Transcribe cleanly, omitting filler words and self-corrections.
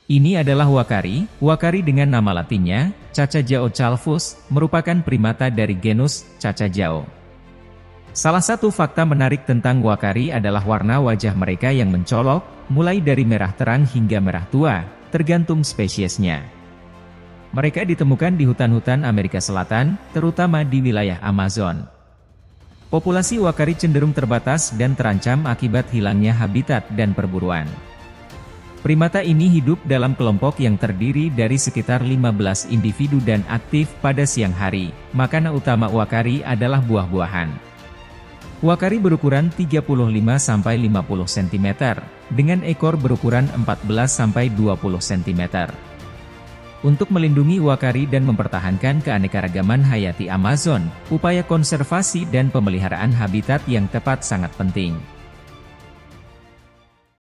Ini adalah wakari. Wakari dengan nama latinnya, Cacajao calvus, merupakan primata dari genus Cacajao. Salah satu fakta menarik tentang wakari adalah warna wajah mereka yang mencolok, mulai dari merah terang hingga merah tua, tergantung spesiesnya. Mereka ditemukan di hutan-hutan Amerika Selatan, terutama di wilayah Amazon. Populasi wakari cenderung terbatas dan terancam akibat hilangnya habitat dan perburuan. Primata ini hidup dalam kelompok yang terdiri dari sekitar 15 individu dan aktif pada siang hari. Makanan utama wakari adalah buah-buahan. Wakari berukuran 35–50 cm, dengan ekor berukuran 14–20 cm. Untuk melindungi wakari dan mempertahankan keanekaragaman hayati Amazon, upaya konservasi dan pemeliharaan habitat yang tepat sangat penting.